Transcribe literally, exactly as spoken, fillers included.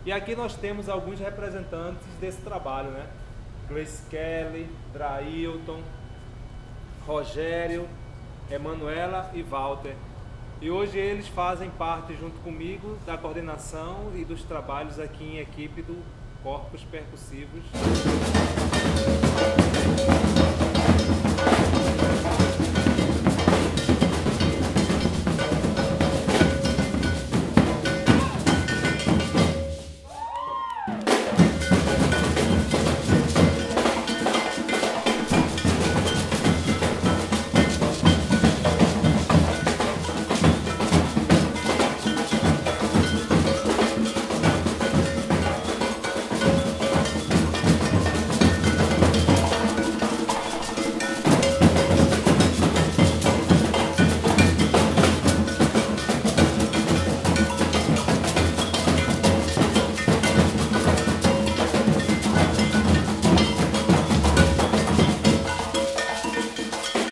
E aqui nós temos alguns representantes desse trabalho, né? Grace Kelly, Drailton, Rogério, Emanuela e Walter. E hoje eles fazem parte, junto comigo, da coordenação e dos trabalhos aqui em equipe do Corpos Percussivos.